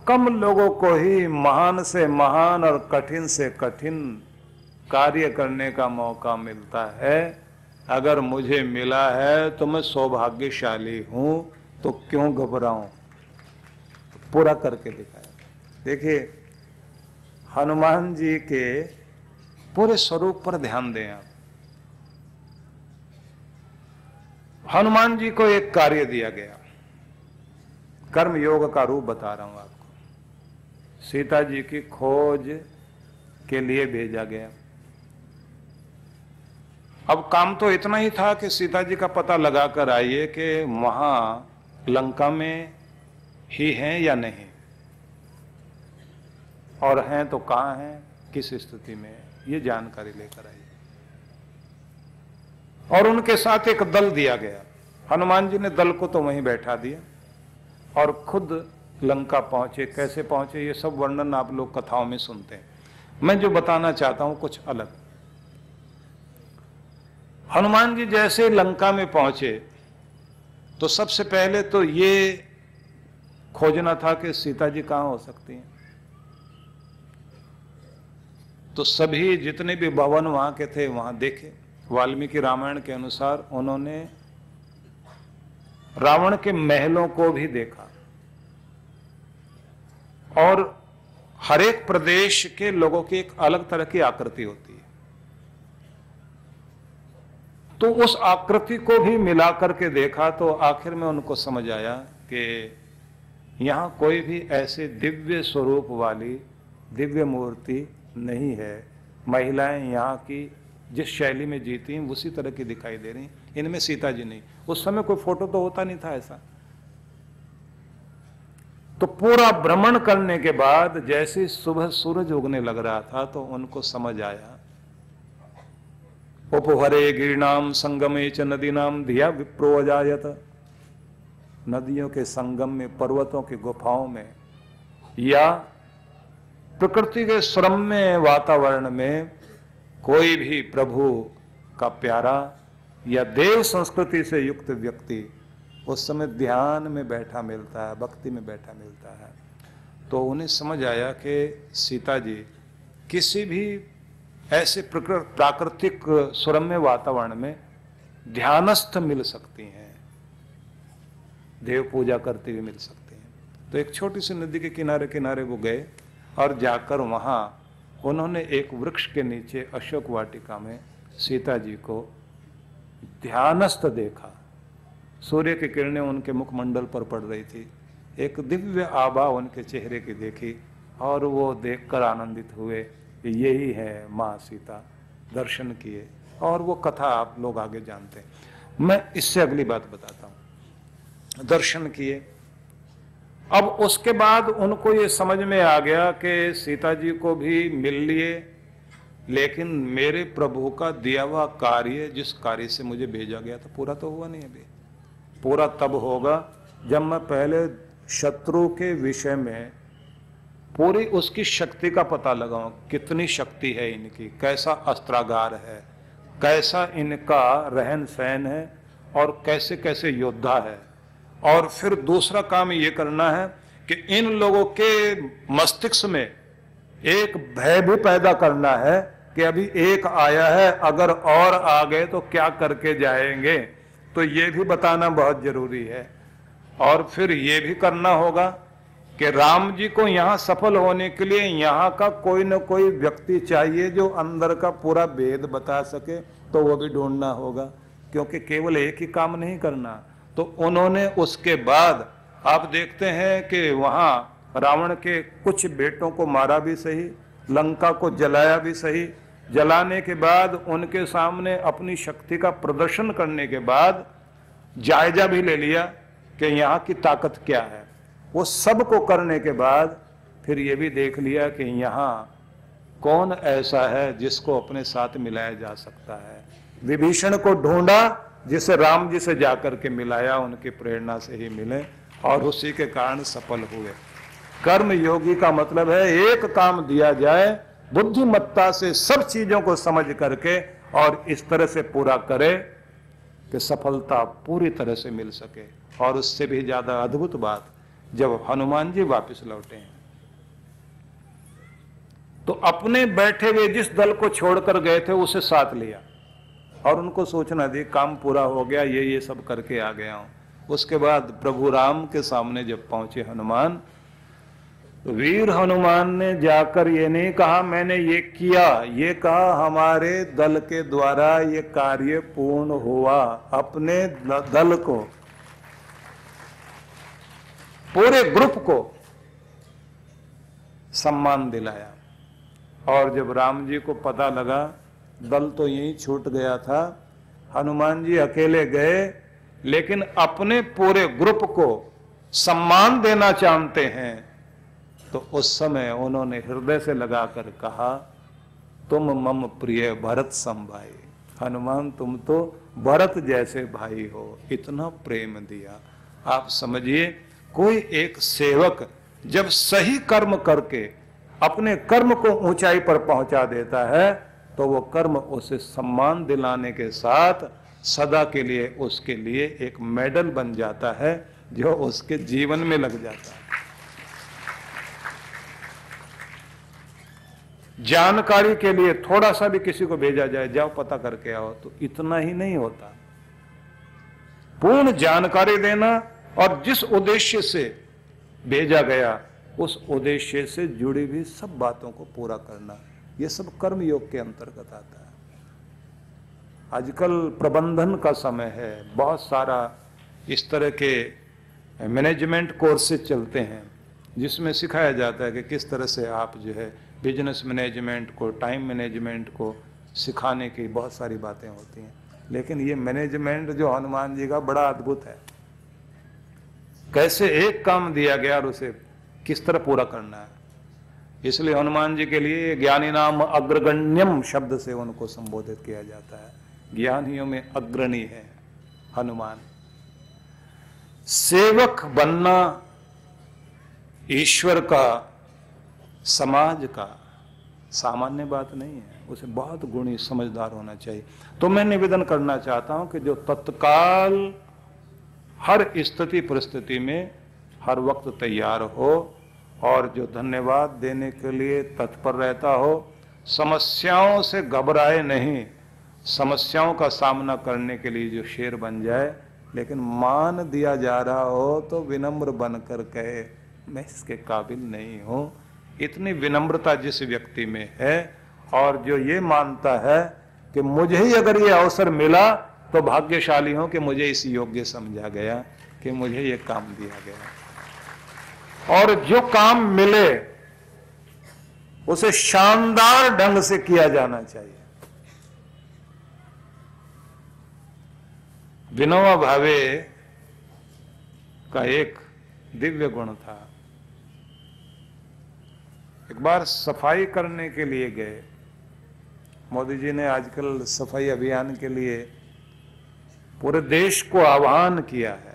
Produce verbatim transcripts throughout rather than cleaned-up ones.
कम लोगों को ही महान से महान और कठिन से कठिन कार्य करने का मौका मिलता है। अगर मुझे मिला है तो मैं सौभाग्यशाली हूं, तो क्यों घबराऊं, पूरा करके दिखाया। देखिए हनुमान जी के पूरे स्वरूप पर ध्यान दें आप। हनुमान जी को एक कार्य दिया गया, कर्म योग का रूप बता रहा हूं आपको। सीता जी की खोज के लिए भेजा गया। अब काम तो इतना ही था कि सीता जी का पता लगा कर आइए कि वहां लंका में ही हैं या नहीं, और हैं तो कहां हैं, किस स्थिति में है, ये जानकारी लेकर आइए। और उनके साथ एक दल दिया गया। हनुमान जी ने दल को तो वहीं बैठा दिया और खुद लंका पहुंचे। कैसे पहुंचे ये सब वर्णन आप लोग कथाओं में सुनते हैं। मैं जो बताना चाहता हूं कुछ अलग। हनुमान जी जैसे लंका में पहुंचे तो सबसे पहले तो ये खोजना था कि सीता जी कहां हो सकती हैं। तो सभी जितने भी भवन वहां के थे वहां देखे। वाल्मीकि रामायण के अनुसार उन्होंने रावण के महलों को भी देखा, और हर एक प्रदेश के लोगों की एक अलग तरह की आकृति होती है, तो उस आकृति को भी मिलाकर के देखा। तो आखिर में उनको समझ आया कि यहां कोई भी ऐसे दिव्य स्वरूप वाली दिव्य मूर्ति नहीं है। महिलाएं यहाँ की जिस शैली में जीती हैं उसी तरह की दिखाई दे रही, इनमें सीता जी नहीं। उस समय कोई फोटो तो होता नहीं था ऐसा। तो पूरा भ्रमण करने के बाद जैसे सुबह सूरज उगने लग रहा था तो उनको समझ आया, उपहरे गिरिनाम संगमे च नदीनाम धिया विप्रो अजायत। नदियों के संगम में, पर्वतों की गुफाओं में, या प्रकृति के श्रम्य वातावरण में कोई भी प्रभु का प्यारा या देव संस्कृति से युक्त व्यक्ति उस समय ध्यान में बैठा मिलता है, भक्ति में बैठा मिलता है। तो उन्हें समझ आया कि सीता जी किसी भी ऐसे प्राकृतिक सुरम्य वातावरण में ध्यानस्थ मिल सकती हैं, देव पूजा करते हुए मिल सकते हैं। तो एक छोटी सी नदी के किनारे किनारे वो गए और जाकर वहां उन्होंने एक वृक्ष के नीचे अशोक वाटिका में सीता जी को ध्यानस्थ देखा। सूर्य की किरणें उनके मुखमंडल पर पड़ रही थी, एक दिव्य आभा उनके चेहरे की देखी और वो देखकर आनंदित हुए कि यही है माँ सीता। दर्शन किए और वो कथा आप लोग आगे जानते हैं। मैं इससे अगली बात बताता हूं। दर्शन किए। अब उसके बाद उनको ये समझ में आ गया कि सीता जी को भी मिल लिए, लेकिन मेरे प्रभु का दिया हुआ कार्य, जिस कार्य से मुझे भेजा गया था, पूरा तो हुआ नहीं अभी। पूरा तब होगा जब मैं पहले शत्रु के विषय में पूरी उसकी शक्ति का पता लगाऊं। कितनी शक्ति है इनकी, कैसा अस्त्रागार है, कैसा इनका रहन सहन है, और कैसे कैसे योद्धा है। और फिर दूसरा काम ये करना है कि इन लोगों के मस्तिष्क में एक भय भी पैदा करना है कि अभी एक आया है, अगर और आ गए तो क्या करके जाएंगे। तो ये भी बताना बहुत जरूरी है। और फिर ये भी करना होगा कि राम जी को यहाँ सफल होने के लिए यहाँ का कोई न कोई व्यक्ति चाहिए जो अंदर का पूरा भेद बता सके, तो वो भी ढूंढना होगा, क्योंकि केवल एक ही काम नहीं करना। तो उन्होंने उसके बाद आप देखते हैं कि वहां रावण के कुछ बेटों को मारा भी सही, लंका को जलाया भी सही। जलाने के बाद उनके सामने अपनी शक्ति का प्रदर्शन करने के बाद जायजा भी ले लिया कि यहाँ की ताकत क्या है। वो सब को करने के बाद फिर ये भी देख लिया कि यहाँ कौन ऐसा है जिसको अपने साथ मिलाया जा सकता है। विभीषण को ढूंढा, जिसे राम जी से जाकर के मिलाया, उनकी प्रेरणा से ही मिले और उसी के कारण सफल हुए। कर्म योगी का मतलब है एक काम दिया जाए, बुद्धिमत्ता से सब चीजों को समझ करके और इस तरह से पूरा करे कि सफलता पूरी तरह से मिल सके। और उससे भी ज्यादा अद्भुत बात, जब हनुमान जी वापस लौटे हैं तो अपने बैठे हुए जिस दल को छोड़कर गए थे उसे साथ लिया और उनको सोचना दी काम पूरा हो गया, ये ये सब करके आ गया हूं। उसके बाद प्रभु राम के सामने जब पहुंचे हनुमान, तो वीर हनुमान ने जाकर ये नहीं कहा मैंने ये किया, ये कहा हमारे दल के द्वारा ये कार्य पूर्ण हुआ। अपने दल को, पूरे ग्रुप को सम्मान दिलाया। और जब राम जी को पता लगा दल तो यहीं छूट गया था, हनुमान जी अकेले गए लेकिन अपने पूरे ग्रुप को सम्मान देना चाहते हैं, तो उस समय उन्होंने हृदय से लगाकर कहा तुम मम प्रिय भरत सम भाई। हनुमान तुम तो भरत जैसे भाई हो, इतना प्रेम दिया। आप समझिए कोई एक सेवक जब सही कर्म करके अपने कर्म को ऊंचाई पर पहुंचा देता है तो वो कर्म उसे सम्मान दिलाने के साथ सदा के लिए उसके लिए एक मेडल बन जाता है जो उसके जीवन में लग जाता है। जानकारी के लिए थोड़ा सा भी किसी को भेजा जाए, जाओ पता करके आओ, तो इतना ही नहीं होता। पूर्ण जानकारी देना और जिस उद्देश्य से भेजा गया उस उद्देश्य से जुड़ी हुई सब बातों को पूरा करना, ये सब कर्म योग के अंतर्गत आता है। आजकल प्रबंधन का समय है, बहुत सारा इस तरह के मैनेजमेंट कोर्सेज चलते हैं जिसमें सिखाया जाता है कि किस तरह से आप जो है बिजनेस मैनेजमेंट को, टाइम मैनेजमेंट को सिखाने की बहुत सारी बातें होती हैं। लेकिन ये मैनेजमेंट जो हनुमान जी का बड़ा अद्भुत है, कैसे एक काम दिया गया और उसे किस तरह पूरा करना है। इसलिए हनुमान जी के लिए ज्ञानी नाम अग्रगण्यम शब्द से उनको संबोधित किया जाता है। ज्ञानियों में अग्रणी है हनुमान। सेवक बनना ईश्वर का, समाज का सामान्य बात नहीं है, उसे बहुत गुणी समझदार होना चाहिए। तो मैं निवेदन करना चाहता हूं कि जो तत्काल हर स्थिति परिस्थिति में हर वक्त तैयार हो और जो धन्यवाद देने के लिए तत्पर रहता हो, समस्याओं से घबराए नहीं, समस्याओं का सामना करने के लिए जो शेर बन जाए, लेकिन मान दिया जा रहा हो तो विनम्र बनकर कहे मैं इसके काबिल नहीं हूं। इतनी विनम्रता जिस व्यक्ति में है और जो ये मानता है कि मुझे ही अगर ये अवसर मिला तो भाग्यशाली हूं कि मुझे इस योग्य समझा गया, कि मुझे ये काम दिया गया, और जो काम मिले उसे शानदार ढंग से किया जाना चाहिए। विनोबा भावे का एक दिव्य गुण था। एक बार सफाई करने के लिए गए, मोदी जी ने आजकल सफाई अभियान के लिए पूरे देश को आह्वान किया है,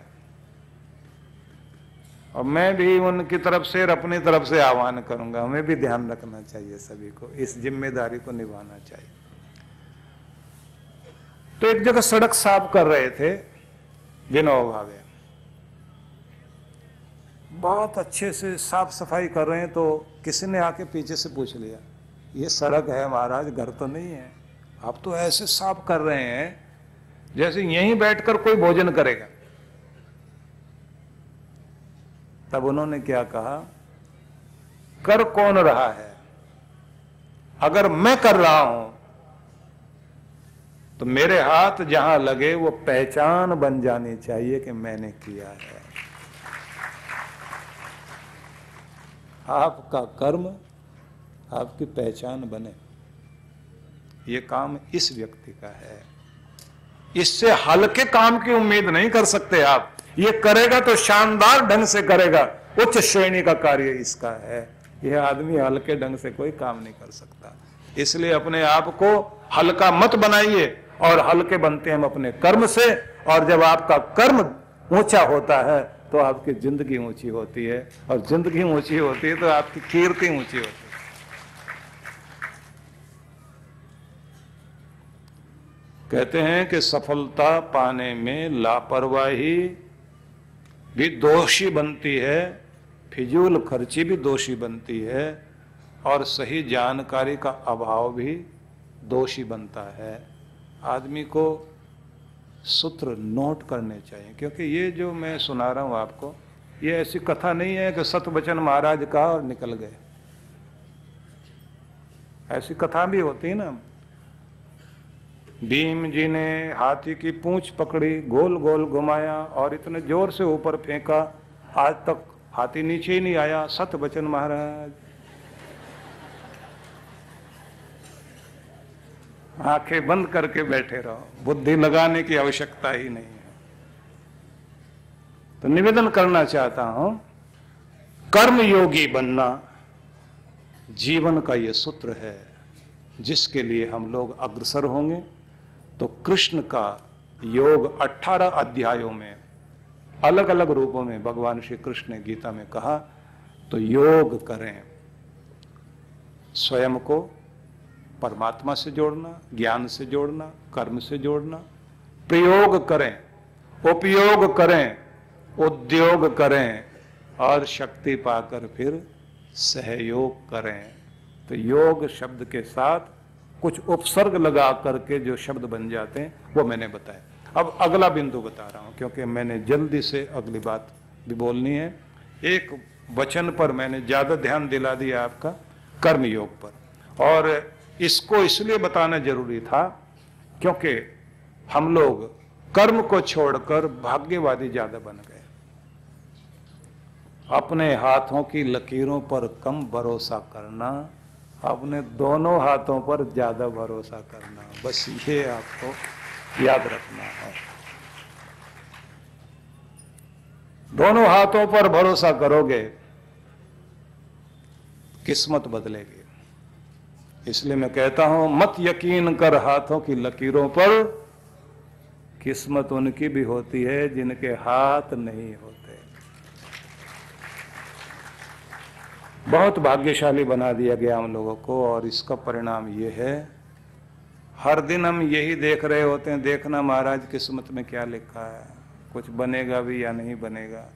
और मैं भी उनकी तरफ से और अपनी तरफ से आह्वान करूंगा, हमें भी ध्यान रखना चाहिए, सभी को इस जिम्मेदारी को निभाना चाहिए। तो एक जगह सड़क साफ कर रहे थे विनोबा भावे, बहुत अच्छे से साफ सफाई कर रहे हैं, तो किसी ने आके पीछे से पूछ लिया, ये सड़क है महाराज, घर तो नहीं है, आप तो ऐसे साफ कर रहे हैं जैसे यहीं बैठकर कोई भोजन करेगा। तब उन्होंने क्या कहा, कर कौन रहा है, अगर मैं कर रहा हूं तो मेरे हाथ जहां लगे वो पहचान बन जानी चाहिए कि मैंने किया है। आपका कर्म आपकी पहचान बने, ये काम इस व्यक्ति का है। इससे हल्के काम की उम्मीद नहीं कर सकते आप। ये करेगा तो शानदार ढंग से करेगा, उच्च श्रेणी का कार्य इसका है। यह आदमी हल्के ढंग से कोई काम नहीं कर सकता। इसलिए अपने आप को हल्का मत बनाइए, और हल्के बनते हैं हम अपने कर्म से, और जब आपका कर्म ऊंचा होता है तो आपकी जिंदगी ऊंची होती है, और जिंदगी ऊंची होती है तो आपकी कीर्ति ऊंची होती है। कहते हैं कि सफलता पाने में लापरवाही भी दोषी बनती है, फिजूल खर्ची भी दोषी बनती है, और सही जानकारी का अभाव भी दोषी बनता है। आदमी को सूत्र नोट करने चाहिए, क्योंकि ये जो मैं सुना रहा हूं आपको, ये ऐसी कथा नहीं है कि सतवचन महाराज कहा और निकल गए। ऐसी कथा भी होती है ना, भीम जी ने हाथी की पूंछ पकड़ी, गोल गोल घुमाया और इतने जोर से ऊपर फेंका, आज तक हाथी नीचे ही नहीं आया। सतवचन महाराज। आंखें बंद करके बैठे रहो, बुद्धि लगाने की आवश्यकता ही नहीं है। तो निवेदन करना चाहता हूं, कर्म योगी बनना जीवन का ये सूत्र है जिसके लिए हम लोग अग्रसर होंगे। तो कृष्ण का योग अठारह अध्यायों में अलग अलग रूपों में भगवान श्री कृष्ण ने गीता में कहा। तो योग करें, स्वयं को परमात्मा से जोड़ना, ज्ञान से जोड़ना, कर्म से जोड़ना, प्रयोग करें, उपयोग करें, उद्योग करें और शक्ति पाकर फिर सहयोग करें। तो योग शब्द के साथ कुछ उपसर्ग लगा करके जो शब्द बन जाते हैं वो मैंने बताया। अब अगला बिंदु बता रहा हूं, क्योंकि मैंने जल्दी से अगली बात भी बोलनी है। एक वचन पर मैंने ज्यादा ध्यान दिला दिया आपका, कर्म योग पर, और इसको इसलिए बताना जरूरी था क्योंकि हम लोग कर्म को छोड़कर भाग्यवादी ज्यादा बन गए। अपने हाथों की लकीरों पर कम भरोसा करना, अपने दोनों हाथों पर ज्यादा भरोसा करना, बस ये आपको याद रखना है। दोनों हाथों पर भरोसा करोगे किस्मत बदलेगी। इसलिए मैं कहता हूं, मत यकीन कर हाथों की लकीरों पर, किस्मत उनकी भी होती है जिनके हाथ नहीं होते। बहुत भाग्यशाली बना दिया गया हम लोगों को, और इसका परिणाम ये है, हर दिन हम यही देख रहे होते हैं, देखना महाराज किस्मत में क्या लिखा है, कुछ बनेगा भी या नहीं बनेगा।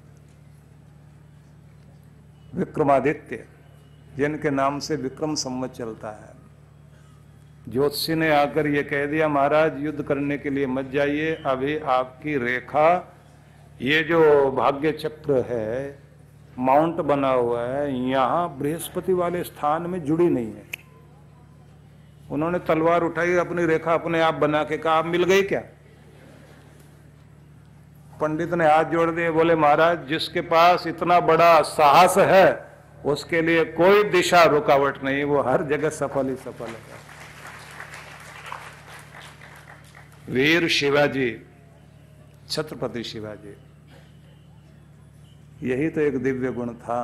विक्रमादित्य जिनके नाम से विक्रम संवत चलता है, ज्योतिषी ने आकर ये कह दिया महाराज युद्ध करने के लिए मत जाइए, अभी आपकी रेखा, ये जो भाग्य चक्र है, माउंट बना हुआ है, यहां बृहस्पति वाले स्थान में जुड़ी नहीं है। उन्होंने तलवार उठाई, अपनी रेखा अपने आप बना के कहा, आप मिल गई क्या? पंडित ने हाथ जोड़ दिए, बोले महाराज जिसके पास इतना बड़ा साहस है उसके लिए कोई दिशा रुकावट नहीं, वो हर जगह सफल ही सफल है। वीर शिवाजी, छत्रपति शिवाजी, यही तो एक दिव्य गुण था।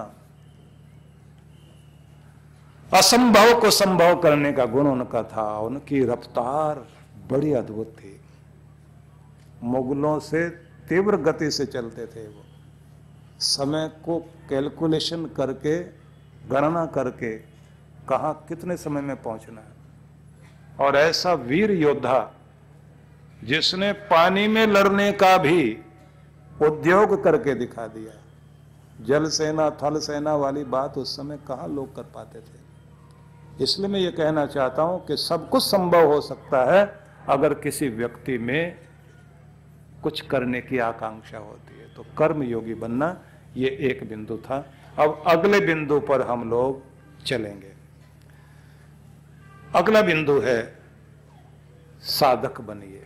असंभव को संभव करने का गुण उनका था। उनकी रफ्तार बड़ी अद्भुत थी, मुगलों से तीव्र गति से चलते थे वो, समय को कैलकुलेशन करके, गणना करके कहां कितने समय में पहुंचना है। और ऐसा वीर योद्धा जिसने पानी में लड़ने का भी उद्योग करके दिखा दिया। जल सेना थल सेना वाली बात उस समय कहां लोग कर पाते थे। इसलिए मैं ये कहना चाहता हूं कि सब कुछ संभव हो सकता है अगर किसी व्यक्ति में कुछ करने की आकांक्षा होती है। तो कर्म योगी बनना ये एक बिंदु था। अब अगले बिंदु पर हम लोग चलेंगे। अगला बिंदु है साधक बनिए।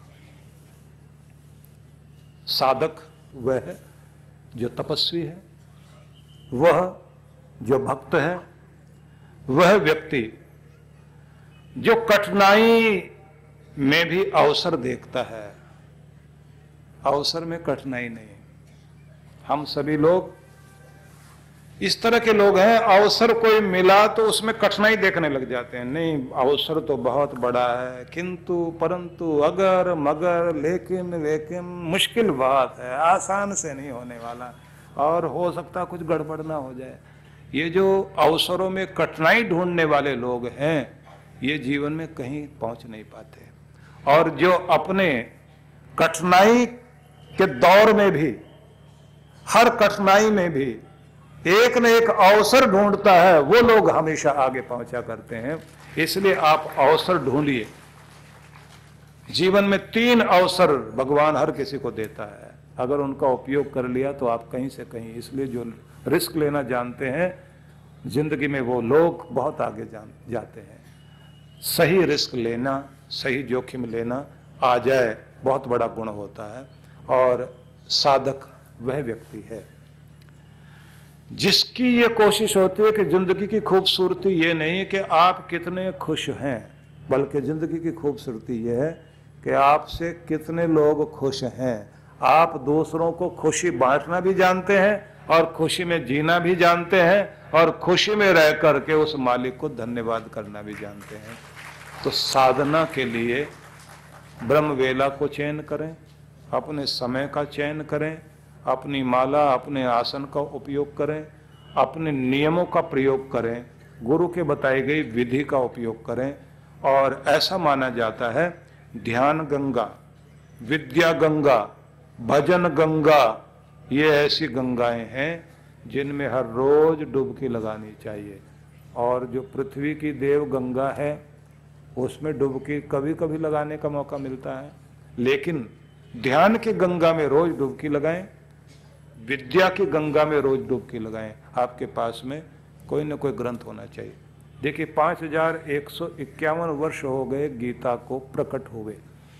साधक वह है जो तपस्वी है, वह जो भक्त है, वह व्यक्ति जो कठिनाई में भी अवसर देखता है। अवसर में कठिनाई नहीं। हम सभी लोग इस तरह के लोग हैं, अवसर कोई मिला तो उसमें कठिनाई देखने लग जाते हैं। नहीं, अवसर तो बहुत बड़ा है, किंतु परंतु अगर मगर लेकिन लेकिन मुश्किल बात है, आसान से नहीं होने वाला, और हो सकता कुछ गड़बड़ ना हो जाए। ये जो अवसरों में कठिनाई ढूंढने वाले लोग हैं, ये जीवन में कहीं पहुंच नहीं पाते। और जो अपने कठिनाई के दौर में भी, हर कठिनाई में भी एक न एक अवसर ढूंढता है, वो लोग हमेशा आगे पहुंचा करते हैं। इसलिए आप अवसर ढूंढिए। जीवन में तीन अवसर भगवान हर किसी को देता है, अगर उनका उपयोग कर लिया तो आप कहीं से कहीं। इसलिए जो रिस्क लेना जानते हैं जिंदगी में, वो लोग बहुत आगे जान जाते हैं। सही रिस्क लेना, सही जोखिम लेना आ जाए, बहुत बड़ा गुण होता है। और साधक वह व्यक्ति है जिसकी ये कोशिश होती है कि जिंदगी की खूबसूरती ये नहीं है कि आप कितने खुश हैं, बल्कि जिंदगी की खूबसूरती ये है कि आपसे कितने लोग खुश हैं। आप दूसरों को खुशी बांटना भी जानते हैं और खुशी में जीना भी जानते हैं और खुशी में रह करके उस मालिक को धन्यवाद करना भी जानते हैं। तो साधना के लिए ब्रह्म वेला को चयन करें, अपने समय का चयन करें, अपनी माला, अपने आसन का उपयोग करें, अपने नियमों का प्रयोग करें, गुरु के बताई गई विधि का उपयोग करें। और ऐसा माना जाता है ध्यान गंगा, विद्या गंगा, भजन गंगा, ये ऐसी गंगाएं हैं जिनमें हर रोज डुबकी लगानी चाहिए। और जो पृथ्वी की देव गंगा है उसमें डुबकी कभी कभी लगाने का मौका मिलता है, लेकिन ध्यान की गंगा में रोज डुबकी लगाएं, विद्या की गंगा में रोज डुबकी लगाएं। आपके पास में कोई न कोई ग्रंथ होना चाहिए। देखिए, पांच हजार एक सौ इक्यावन वर्ष हो गए गीता को प्रकट हुए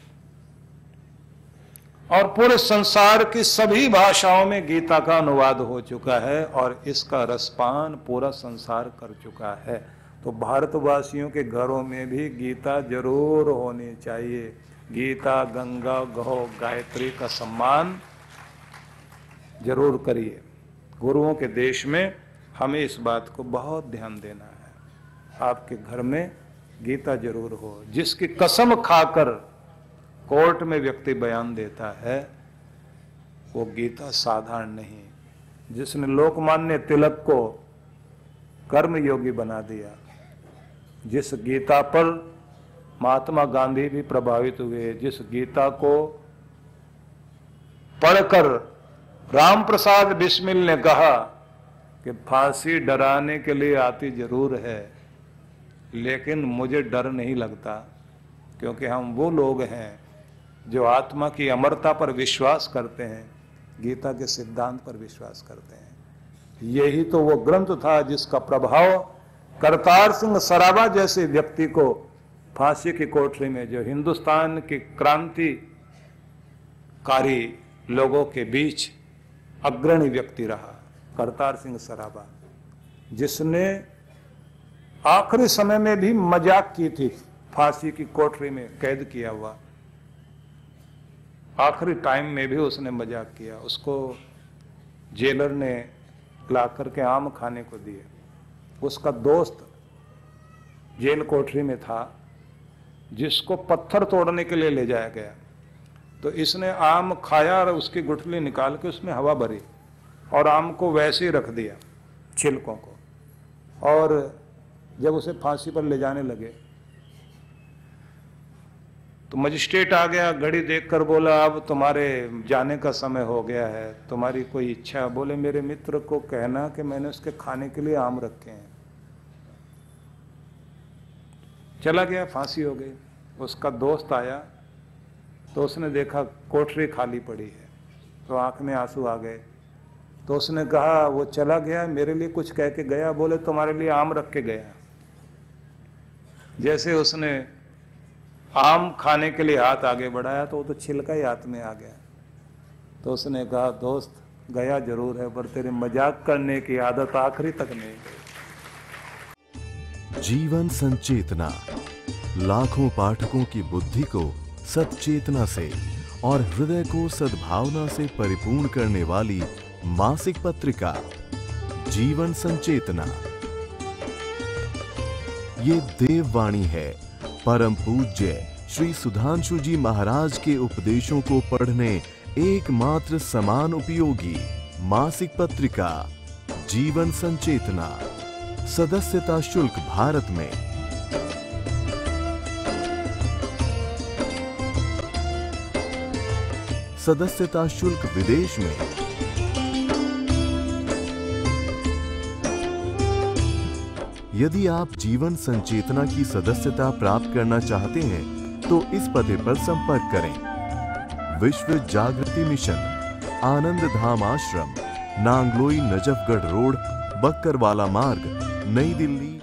और पूरे संसार की सभी भाषाओं में गीता का अनुवाद हो चुका है और इसका रसपान पूरा संसार कर चुका है। तो भारतवासियों के घरों में भी गीता जरूर होनी चाहिए। गीता, गंगा, गौ, गायत्री का सम्मान जरूर करिए। गुरुओं के देश में हमें इस बात को बहुत ध्यान देना है। आपके घर में गीता जरूर हो। जिसकी कसम खाकर कोर्ट में व्यक्ति बयान देता है वो गीता साधारण नहीं। जिसने लोकमान्य तिलक को कर्मयोगी बना दिया, जिस गीता पर महात्मा गांधी भी प्रभावित हुए, जिस गीता को पढ़कर राम प्रसाद बिस्मिल ने कहा कि फांसी डराने के लिए आती जरूर है लेकिन मुझे डर नहीं लगता, क्योंकि हम वो लोग हैं जो आत्मा की अमरता पर विश्वास करते हैं, गीता के सिद्धांत पर विश्वास करते हैं। यही तो वो ग्रंथ था जिसका प्रभाव करतार सिंह सराबा जैसे व्यक्ति को फांसी की कोठरी में, जो हिंदुस्तान की क्रांतिकारी लोगों के बीच अग्रणी व्यक्ति रहा, करतार सिंह सराबा, जिसने आखिरी समय में भी मजाक की थी, फांसी की कोठरी में कैद किया हुआ, आखिरी टाइम में भी उसने मजाक किया। उसको जेलर ने ला करके आम खाने को दिए। उसका दोस्त जेल कोठरी में था जिसको पत्थर तोड़ने के लिए ले जाया गया, तो इसने आम खाया और उसकी गुठली निकाल के उसमें हवा भरी और आम को वैसे ही रख दिया, छिलकों को। और जब उसे फांसी पर ले जाने लगे तो मजिस्ट्रेट आ गया, घड़ी देखकर बोला अब तुम्हारे जाने का समय हो गया है, तुम्हारी कोई इच्छा? बोले मेरे मित्र को कहना कि मैंने उसके खाने के लिए आम रखे हैं। चला गया, फांसी हो गई। उसका दोस्त आया तो उसने देखा कोठरी खाली पड़ी है, तो आंख में आंसू आ गए। तो उसने कहा वो चला गया, मेरे लिए कुछ कह के गया? बोले तुम्हारे लिए आम रख के गया। जैसे उसने आम खाने के लिए हाथ आगे बढ़ाया तो वो तो छिलका ही हाथ में आ गया। तो उसने कहा दोस्त गया जरूर है पर तेरे मजाक करने की आदत आखिरी तक नहीं गई। जीवन संचेतना लाखों पाठकों की बुद्धि को सच्चेतना से और हृदय को सद्भावना से परिपूर्ण करने वाली मासिक पत्रिका जीवन संचेतना। ये देववाणी है परम पूज्य श्री सुधांशु जी महाराज के उपदेशों को पढ़ने एकमात्र समान उपयोगी मासिक पत्रिका जीवन संचेतना। सदस्यता शुल्क भारत में सदस्यता शुल्क विदेश में। यदि आप जीवन संचेतना की सदस्यता प्राप्त करना चाहते हैं तो इस पते पर संपर्क करें। विश्व जागृति मिशन, आनंद धाम आश्रम, नांगलोई नजफगढ़ रोड, बक्करवाला मार्ग, नई दिल्ली।